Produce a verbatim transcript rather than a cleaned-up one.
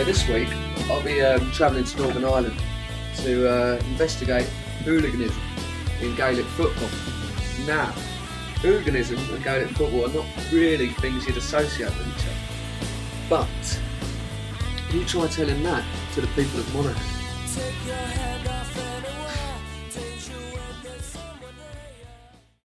this week I'll be um, travelling to Northern Ireland to uh, investigate hooliganism in Gaelic football. Now, hooliganism and Gaelic football are not really things you'd associate with each other, but you try telling that to the people of Monaghan.